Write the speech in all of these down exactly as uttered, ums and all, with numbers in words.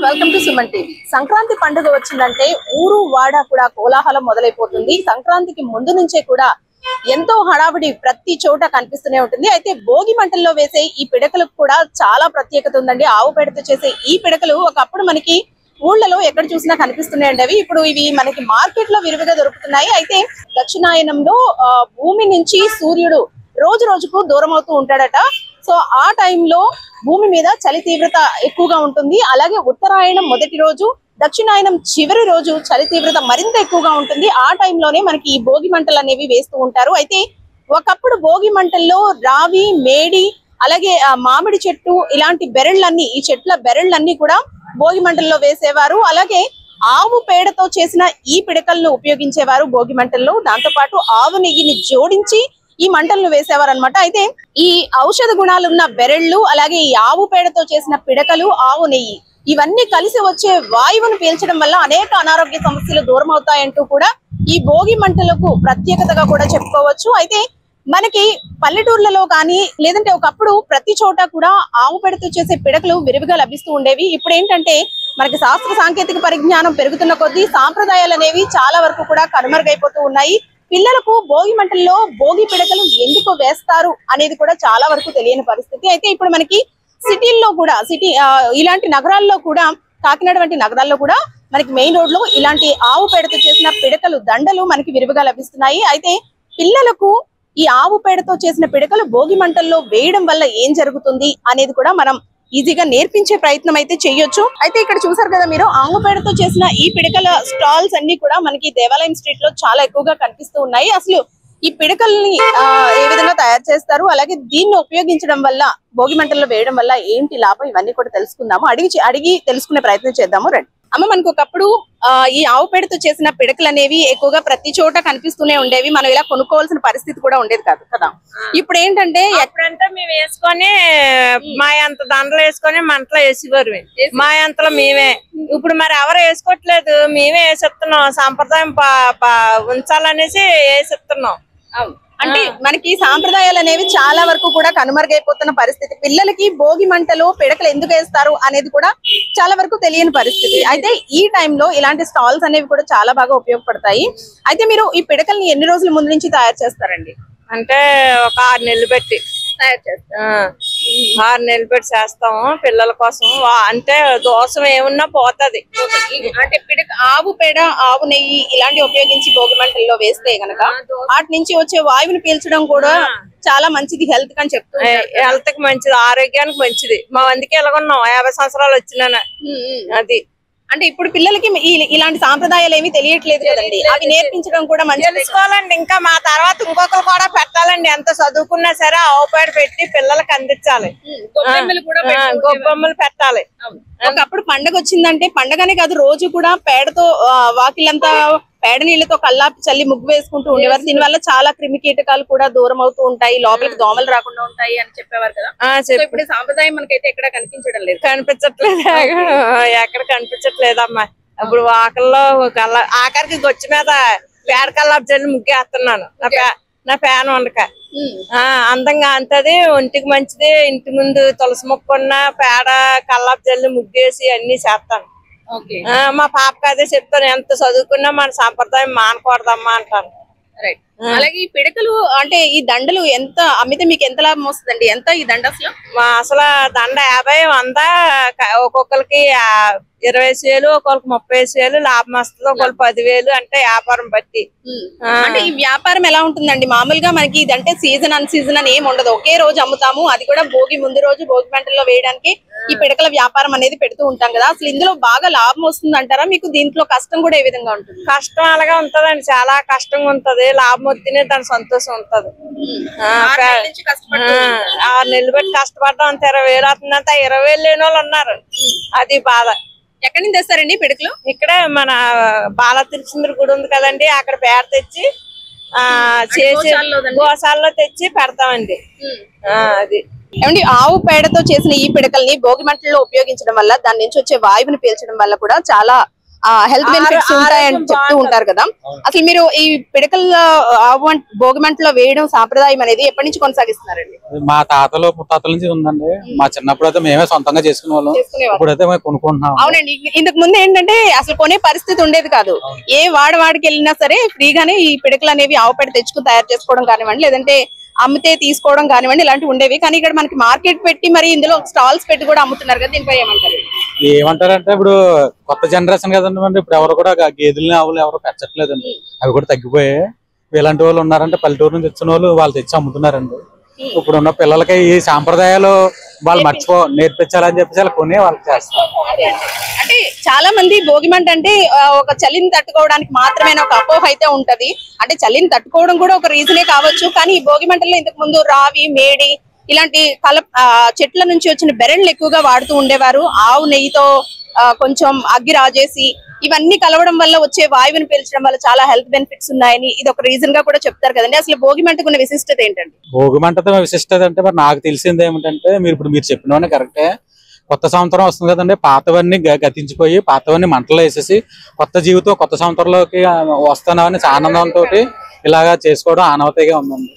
Welcome to Suman TV. Sankranti పండుగ వచ్చిందంటే ఊరు వాడ కూడా కోలాహలం మొదలైపోతుంది. సంక్రాంతికి ముందు నుంచే కూడా ఎంతో హడావిడి ప్రతి చోట కనిపిస్తూనే ఉంటుంది. అయితే భోగి మంటల్లో వేసే ఈ పిడకలకు కూడా చాలా ప్రత్యేకత ఉందండి. ఆవు పేడతో చేసే ఈ పిడకలు ఒకప్పుడు మనకి ఊళ్ళలో ఎక్కడ చూసినా కనిపిస్తూనే ఉండేవి. ఇప్పుడు ఇవి మనకి మార్కెట్ లో విరివిగా దొరుకుతున్నాయి. అయితే దక్షిణాయనంలో భూమి నుంచి సూర్యుడు రోజు రోజుకు దూరం అవుతూ ఉంటాడట. సో ఆ టైంలో భూమి మీద చలి తీవ్రత ఎక్కువగా ఉంటుంది. అలాగే ఉత్తరాయణం మొదటి రోజు, దక్షిణాయనం చివరి రోజు చలి తీవ్రత మరింత ఎక్కువగా ఉంటుంది. ఆ టైంలోనే మనకి ఈ భోగి మంటలు అనేవి వేస్తూ ఉంటారు. అయితే ఒకప్పుడు భోగి మంటల్లో రావి, మేడి, అలాగే మామిడి చెట్టు ఇలాంటి బెరళ్ళన్నీ, ఈ చెట్ల బెరళ్ళన్నీ కూడా భోగి మంటల్లో వేసేవారు. అలాగే ఆవు పేడతో చేసిన ఈ పిడకలను ఉపయోగించేవారు భోగి మంటల్లో. దాంతో పాటు ఆవు నెయ్యిని జోడించి ఈ మంటలను వేసేవారు అనమాట. అయితే ఈ ఔషధ గుణాలు ఉన్న బెరళ్ళు, అలాగే ఈ ఆవు పేడతో చేసిన పిడకలు, ఆవు నెయ్యి ఇవన్నీ కలిసి వచ్చే వాయువును పీల్చడం వల్ల అనేక అనారోగ్య సమస్యలు దూరం అవుతాయంటూ కూడా ఈ భోగి మంటలకు ప్రత్యేకతగా కూడా చెప్పుకోవచ్చు. అయితే మనకి పల్లెటూర్లలో కానీ లేదంటే ఒకప్పుడు ప్రతి చోట కూడా ఆవు పేడతో చేసే పిడకలు విరివిగా లభిస్తూ ఉండేవి. ఇప్పుడు ఏంటంటే మనకి శాస్త్ర సాంకేతిక పరిజ్ఞానం పెరుగుతున్న కొద్దీ సాంప్రదాయాలు అనేవి చాలా వరకు కూడా కనుమరుగైపోతూ ఉన్నాయి. పిల్లలకు భోగి మంటల్లో భోగి పిడకలు ఎందుకు వేస్తారు అనేది కూడా చాలా వరకు తెలియని పరిస్థితి. అయితే ఇప్పుడు మనకి సిటీల్లో కూడా సిటీ ఇలాంటి నగరాల్లో కూడా, కాకినాడ వంటి నగరాల్లో కూడా మనకి మెయిన్ రోడ్ లో ఇలాంటి ఆవు పేడతో చేసిన పిడకలు దండలు మనకి విరివిగా లభిస్తున్నాయి. అయితే పిల్లలకు ఈ ఆవు పేడతో చేసిన పిడకలు భోగి మంటల్లో వేయడం వల్ల ఏం జరుగుతుంది అనేది కూడా మనం ఈజీగా నేర్పించే ప్రయత్నం అయితే చేయొచ్చు. అయితే ఇక్కడ చూసారు కదా మీరు, ఆవు పేడతో చేసిన ఈ పిడకల స్టాల్స్ అన్ని కూడా మనకి దేవాలయం స్ట్రీట్ లో చాలా ఎక్కువగా కనిపిస్తూ ఉన్నాయి. అసలు ఈ పిడకల్ని ఏ విధంగా తయారు చేస్తారు, అలాగే దీన్ని ఉపయోగించడం వల్ల భోగి మంటల్లో వేయడం వల్ల ఏంటి లాభం, ఇవన్నీ కూడా తెలుసుకుందాము. అడిగి అడిగి తెలుసుకునే ప్రయత్నం చేద్దాము రండి. అమ్మ, మనకు ఒకప్పుడు ఆ ఈ ఆవు పేడతో చేసిన పిడకలు అనేవి ఎక్కువగా ప్రతి చోట కనిపిస్తూనే ఉండేవి. మనం ఇలా కొనుక్కోవాల్సిన పరిస్థితి కూడా ఉండేది కాదు కదా. ఇప్పుడు ఏంటంటే ఎక్కడంటే మేము వేసుకొని మా అంత దండలు వేసుకొని మంటలో వేసేవారు. మా అంతలో మేమే. ఇప్పుడు మరి ఎవరు వేసుకోవట్లేదు, మేమే వేసేస్తున్నాం. సాంప్రదాయం ఉంచాలనేసి వేసేస్తున్నాం. అంటే మనకి సాంప్రదాయాలు అనేవి చాలా వరకు కూడా కనుమరుగైపోతున్న పరిస్థితి. పిల్లలకి భోగి మంటలు పిడకలు ఎందుకు వేస్తారు అనేది కూడా చాలా వరకు తెలియని పరిస్థితి. అయితే ఈ టైంలో ఇలాంటి స్టాల్స్ అనేవి కూడా చాలా బాగా ఉపయోగపడతాయి. అయితే మీరు ఈ పిడకల్ని ఎన్ని రోజుల ముందు నుంచి తయారు చేస్తారండి? అంటే ఒక ఆరు నెలలు పెట్టి తయారు చేస్తాం. ఆరు నెలలు పెట్టి చేస్తాము పిల్లల కోసం. అంటే దోషం ఏమున్నా పోతది. అంటే పిడక ఆవు పేడ, ఆవు నెయ్యి ఇలాంటివి ఉపయోగించి భోగి మంటల్లో వేస్తే గనక వాటి నుంచి వచ్చే వాయువుని పీల్చడం కూడా చాలా మంచిది హెల్త్ అని చెప్తారు. హెల్త్ కి మంచిది, ఆరోగ్యానికి మంచిది. మా అందుకే ఎలాగొన్నాం యాభై సంవత్సరాలు వచ్చినా. అది అంటే ఇప్పుడు పిల్లలకి ఇలాంటి సాంప్రదాయాలు ఏమి తెలియట్లేదు కదండి, అవి నేర్పించడం కూడా మంచి తెలుసుకోవాలండి. ఇంకా మా తర్వాత ఇంకొకరు కూడా పెట్టాలండి. ఎంత చదువుకున్నా సరే ఆవు పేడ పెట్టి పిల్లలకి అందించాలి. గొబ్బెమ్మలు పెట్టాలి. ఒకప్పుడు పండగ వచ్చిందంటే పండగనే కాదు, రోజు కూడా పేడతో వాకిలంతా పేడ నీళ్లతో కల్లాపి చల్లి ముగ్గు వేసుకుంటూ ఉండేవారు. దీని వల్ల చాలా క్రిమి కీటకాలు కూడా దూరం అవుతూ ఉంటాయి, లోపలికి దోమలు రాకుండా ఉంటాయి అని చెప్పేవారు కదా. ఇప్పుడు సాంప్రదాయం మనకైతే ఎక్కడ కనిపించడం లేదు. కనిపించట్లేదు, ఎక్కడ కనిపించట్లేదమ్మా. ఇప్పుడు వాకల్లో కల్లా ఆఖరికి గొచ్చి మీద పేడ కల్లాపి చల్లి ముగ్గేస్తున్నాను. నా ఫ్యాన్ వండక అందంగా అంతది, ఒంటికి మంచిది. ఇంటి ముందు తులసి మొక్క ఉన్న పేడ కల్లాపి చల్లి ముగ్గేసి అన్ని చేస్తాను. మా పాపకి అదే చెప్తాను, ఎంత చదువుకున్నా మన సాంప్రదాయం మానకూడదమ్మా అంటాను. అలాగే ఈ పిడకలు అంటే ఈ దండలు ఎంత అమ్మితే మీకు ఎంత లాభం వస్తుందండి? ఎంత ఈ దండ అసలు? అసలు దండ యాభై, వంద, ఒక్కొక్కరికి ఇరవై వేలు, ఒకరికి ముప్పై వేలు లాభం వస్తుంది. ఒకళ్ళు పదివేలు. అంటే వ్యాపారం బట్టి. అంటే ఈ వ్యాపారం ఎలా ఉంటుందండి? మామూలుగా మనకి ఇదంటే సీజన్ అన్ సీజన్ అని ఏమి ఉండదు, ఒకే రోజు అమ్ముతాము. అది కూడా భోగి ముందు రోజు భోగి మంటల్లో వేయడానికి ఈ పిడకల వ్యాపారం అనేది పెడుతూ ఉంటాం కదా. అసలు ఇందులో బాగా లాభం వస్తుంది అంటారా? మీకు దీంట్లో కష్టం కూడా ఏ విధంగా ఉంటుంది? కష్టం అలాగే ఉంటదండి, చాలా కష్టంగా ఉంటది. లాభం వస్తేనే దాని సంతోషం ఉంటది. ఆరు నెలలు బట్టి కష్టపడ్డాం. అంత ఇరవై వేలు అవుతుందంటే ఇరవై వేలు లేని వాళ్ళు ఉన్నారు. అది బాధ. ఎక్కడి నుంచి తెస్తారండి పిడకలు? ఇక్కడ మన బాల తిరుచుందరి గుడి ఉంది కదండి, అక్కడ పేడ తెచ్చి ఆ చేసి గోశాలలో తెచ్చి పెడతామండి. అది ఏమండి, ఆవు పేడతో చేసిన ఈ పిడకల్ని భోగి మంటల్లో ఉపయోగించడం వల్ల దాని నుంచి వచ్చే వాయువుని పీల్చడం వల్ల కూడా చాలా హెల్త్ బెనిఫిట్స్ ఉంటాయని చెప్తూ ఉంటారు కదా. అసలు మీరు ఈ పిడకల్లో భోగి మంటలో వేయడం సాంప్రదాయం అనేది ఎప్పటి నుంచి కొనసాగిస్తున్నారండి? మా తాతలు ముత్తాతల నుంచి ఉందండి. మా చిన్నప్పుడు అయితే మేమే సొంతంగా చేసుకునే వాళ్ళం, ఇప్పుడైతే మేము కొనుక్కుంటున్నాం. అవునండి, ఇంతకు ముందు ఏంటంటే అసలు కొనే పరిస్థితి ఉండేది కాదు. ఏ వాడవాడికి వెళ్ళినా సరే ఫ్రీగానే ఈ పిడకలు అనేవి ఆవు పేడ తెచ్చుకుని తయారు చేసుకోవడం కానివ్వండి, లేదంటే అమ్మితే తీసుకోవడం కానివ్వండి, ఇలాంటివి ఉండేవి. కానీ ఇక్కడ మనకి మార్కెట్ పెట్టి మరి ఇందులో స్టాల్స్ పెట్టి కూడా అమ్ముతున్నారు కదా, దీనిపై ఏమంటారు? ఏమంటారంటే ఇప్పుడు కొత్త జనరేషన్ కదండి, ఇప్పుడు ఎవరు కూడా గేదెలని ఆవులు ఎవరు పెంచట్లేదండి, అవి కూడా తగ్గిపోయాయి. ఇలాంటి వాళ్ళు ఉన్నారంటే పల్లెటూరు నుంచి వచ్చిన వాళ్ళు వాళ్ళు తెచ్చి అమ్ముతున్నారండి. ఇప్పుడు ఉన్న పిల్లలకి ఈ సాంప్రదాయాలు వాళ్ళు మర్చిపో నేర్పించాలని చెప్పేసి వాళ్ళు కొని వాళ్ళకి చేస్తారు. అంటే చాలా మంది భోగి మంట అంటే ఒక చలిని తట్టుకోవడానికి మాత్రమే ఒక అపోహ అయితే ఉంటది. అంటే చలిని తట్టుకోవడం కూడా ఒక రీజనే కావచ్చు. కానీ ఈ భోగి మంటల్లో ఇంతకు ముందు రావి, మేడి ఇలాంటి కల చెట్ల నుంచి వచ్చిన బెరళ్ళు ఎక్కువగా వాడుతూ ఉండేవారు. ఆవు నెయ్యితో కొంచెం అగ్గి రాజేసి ఇవన్నీ కలవడం వల్ల వచ్చే వాయువుని పీల్చడం వల్ల చాలా హెల్త్ బెనిఫిట్స్ ఉన్నాయని ఇది ఒక రీజన్ గా కూడా చెప్తారు కదండి. అసలు భోగి మంటకు ఉన్న విశిష్టత ఏంటండి? భోగి మంటతో విశిష్టత అంటే మరి నాకు తెలిసింది ఏమిటంటే, మీరు ఇప్పుడు మీరు చెప్పినవన్నీ కరెక్టే. కొత్త సంవత్సరం వస్తుంది కదండి, పాతవన్నీ గతించిపోయి పాతవన్నీ మంటలు వేసేసి కొత్త జీవితం కొత్త సంవత్సరంలోకి వస్తానని ఆనందంతో ఇలాగా చేసుకోవడం ఆనవతగా ఉందండి.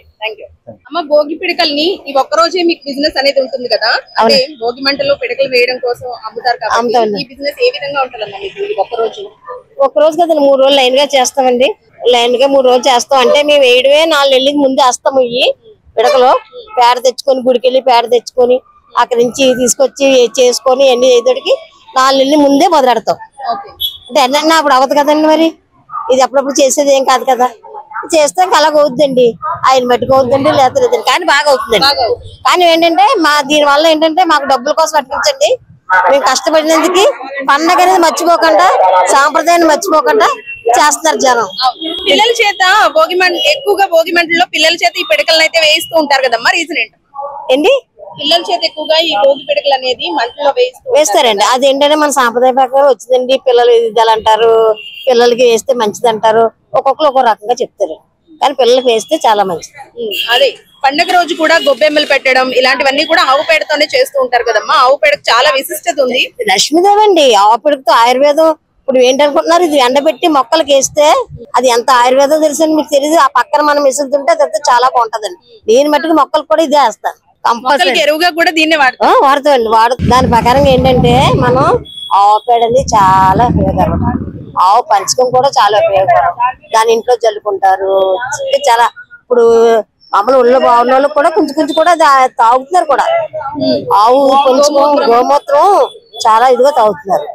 అమ్మ, భోగి పిడకల్ని ఈ ఒక్క రోజే మీకు బిజినెస్ అనేది ఉంటుంది కదా, అంటే భోగి మంటలో పిడకలు వేయడం కోసం అమ్ముతారు కదా, ఈ బిజినెస్ ఏ విధంగా ఉంటుందమ్మా మీకు ఒక్క రోజు? ఒక రోజు కదా మూడు రోజులు లైన్ గా చేస్తామండి. లైన్ గా మూడు రోజులు చేస్తాం. అంటే మేము వేయడమే నాలుగు నెలలకి ముందే వేస్తాము. ఈ పిడకలు పేడ తెచ్చుకొని గుడికెళ్ళి పేడ తెచ్చుకొని అక్కడి నుంచి తీసుకొచ్చి చేసుకొని ఎన్ని అయ్యేటికి నాలుగు నెలల ముందే మొదలెడతాం. అంటే ఎన్నన్నా అప్పుడు అవ్వదు కదండి, మరి ఇది అప్పుడప్పుడు చేసేది ఏం కాదు కదా. చేస్తే అలాగ అవుతుందండి, ఆయన మట్టుకోవద్దండి లేదండి, కానీ బాగా అవుతుందండి. కానీ ఏంటంటే మా దీని వల్ల ఏంటంటే మాకు డబ్బుల కోసం అనిపించండి, మేము కష్టపడినందుకు పండగ అనేది మర్చిపోకుండా సాంప్రదాయాన్ని మర్చిపోకుండా చేస్తున్నారు జనం. పిల్లల చేత భోగి మంట ఎక్కువగా భోగి మంటల్లో పిల్లల చేత ఈ పిడకలను అయితే వేయిస్తూ ఉంటారు కదమ్మా, రీజన్ ఏంటి? ఏంటి పిల్లల చేత ఎక్కువగా ఈ భోగి పిడకలు అనేది మంటలో వేస్తూ వేస్తారండి. అదేంటంటే మన సాంప్రదాయ ప్రకారం వచ్చిందండి. పిల్లలు ఇది అంటారు, పిల్లలకి వేస్తే మంచిది అంటారు, ఒక్కొక్కరు ఒక్కో రకంగా చెప్తారు. కానీ పిల్లలకి వేస్తే చాలా మంచిది. అదే పండగ రోజు కూడా గొబ్బెమ్మలు పెట్టడం ఇలాంటివన్నీ కూడా ఆవు పేడతోనే చేస్తూ ఉంటారు కదమ్మా. ఆవు పేడకు చాలా విశిష్టత ఉంది. లక్ష్మీదేవండి ఆవు పేడతో ఆయుర్వేదం. ఇప్పుడు ఏంటనుకుంటున్నారు, ఇది ఎండబెట్టి మొక్కలకి వేస్తే అది ఎంత ఆయుర్వేదం తెలుసండి మీకు తెలియదు. ఆ పక్కన మనం విసురుతుంటే అది చాలా బాగుంటదండి. నేను మట్టుకు మొక్కలు కూడా ఇదే వేస్తాను కంపల్సరీ. ఎరువుగా కూడా దీన్ని వాడతాం వాడుతామండి వాడు దాని ప్రకారంగా ఏంటంటే మనం ఆవు పేడని చాలా ఉపయోగకరం. ఆవు పంచకం కూడా చాలా ఉపయోగకరం. దాని ఇంట్లో జల్లుకుంటారు. చాలా ఇప్పుడు మామూలు ఒళ్ళు బాగున్న వాళ్ళకి కూడా కొంచెం కొంచెం కూడా తాగుతున్నారు కూడా. ఆవు కొంచెం గోమూత్రం చాలా ఇదిగా తాగుతున్నారు.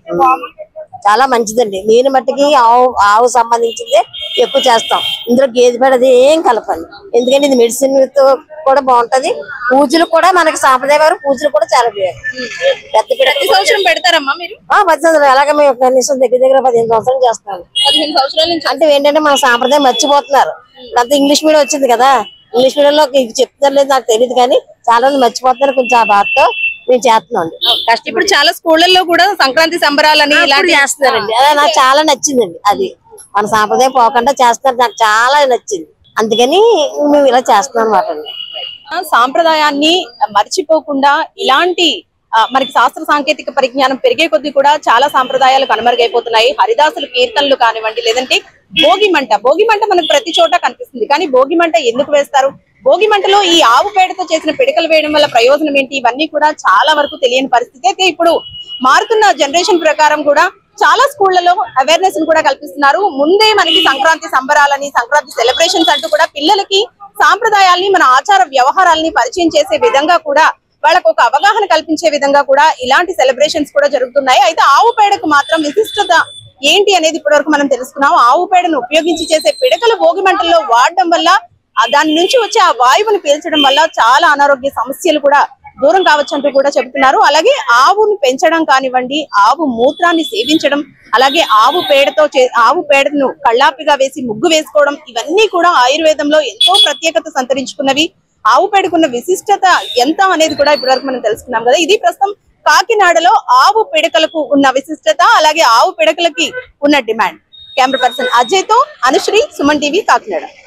చాలా మంచిదండి. నేను మట్టికి ఆవు ఆవు సంబంధించిందే ఎక్కువ చేస్తాం. ఇందులో గేదె పేడ అది ఏం కలపండి, ఎందుకంటే ఇది మెడిసిన్ తో కూడా బాగుంటది. పూజలు కూడా మనకి సాంప్రదాయ వారు పూజలు కూడా చాలా పెద్ద ప్రతి సంవత్సరం పెడతారమ్మా మీరు? పది సంవత్సరాలు అలాగే మేము కనీసం దగ్గర దగ్గర పదిహేను సంవత్సరాలు చేస్తాను. పదిహేను సంవత్సరాల నుంచి అంటే ఏంటంటే మన సాంప్రదాయం మర్చిపోతున్నారు. అంతా ఇంగ్లీష్ మీడియం వచ్చింది కదా, ఇంగ్లీష్ మీడియం లో చెప్తారు లేదు నాకు తెలియదు, కానీ చాలా మంది మర్చిపోతున్నారు. కొంచెం ఆ బాధతో మేము చేస్తున్నాం. ఇప్పుడు చాలా స్కూళ్ళల్లో కూడా సంక్రాంతి సంబరాలని ఇలాంటివి చేస్తున్నారండి. అదే నాకు చాలా నచ్చిందండి. అది మన సాంప్రదాయం పోకుండా చేస్తున్నారు, నాకు చాలా నచ్చింది. అందుకని మేము ఇలా చేస్తున్నాం అన్నమాట అండి. సాంప్రదాయాన్ని మర్చిపోకుండా ఇలాంటి మనకి శాస్త్ర సాంకేతిక పరిజ్ఞానం పెరిగే కొద్దీ కూడా చాలా సాంప్రదాయాలు కనుమరుగైపోతున్నాయి. హరిదాసులు కీర్తనలు కానివ్వండి, లేదంటే భోగి మంట భోగి మంట మనకు ప్రతి చోట కనిపిస్తుంది. కానీ భోగి మంట ఎందుకు వేస్తారు, భోగి మంటలో ఈ ఆవు పేడతో చేసిన పిడకలు వేయడం వల్ల ప్రయోజనం ఏంటి, ఇవన్నీ కూడా చాలా వరకు తెలియని పరిస్థితి. అయితే ఇప్పుడు మారుతున్న జనరేషన్ ప్రకారం కూడా చాలా స్కూళ్లలో అవేర్నెస్ కూడా కల్పిస్తున్నారు. ముందే మనకి సంక్రాంతి సంబరాలని, సంక్రాంతి సెలబ్రేషన్స్ అంటూ కూడా పిల్లలకి సాంప్రదాయాల్ని, మన ఆచార వ్యవహారాలని పరిచయం చేసే విధంగా కూడా వాళ్ళకు ఒక అవగాహన కల్పించే విధంగా కూడా ఇలాంటి సెలబ్రేషన్స్ కూడా జరుగుతున్నాయి. అయితే ఆవు పేడకు మాత్రం విశిష్టత ఏంటి అనేది ఇప్పటి వరకు మనం తెలుసుకున్నాం. ఆవు పేడను ఉపయోగించి చేసే పిడకలు భోగి మంటల్లో వాడడం వల్ల దాని నుంచి వచ్చే ఆ వాయువుని పీల్చడం వల్ల చాలా అనారోగ్య సమస్యలు కూడా దూరం కావచ్చు అంటూ కూడా చెబుతున్నారు. అలాగే ఆవుని పెంచడం కానివ్వండి, ఆవు మూత్రాన్ని సేవించడం, అలాగే ఆవు పేడతో ఆవు పేడను కళ్ళాపిగా వేసి ముగ్గు వేసుకోవడం, ఇవన్నీ కూడా ఆయుర్వేదంలో ఎంతో ప్రత్యేకత సంతరించుకున్నవి. ఆవు పేడకున్న విశిష్టత ఎంత అనేది కూడా ఇప్పటివరకు మనం తెలుసుకున్నాం కదా. ఇది ప్రస్తుతం కాకినాడలో ఆవు పిడకలకు ఉన్న విశిష్టత, అలాగే ఆవు పిడకలకి ఉన్న డిమాండ్. కెమెరా పర్సన్ అజయ్ తో అనుశ్రీ, సుమన్ టీవీ, కాకినాడ.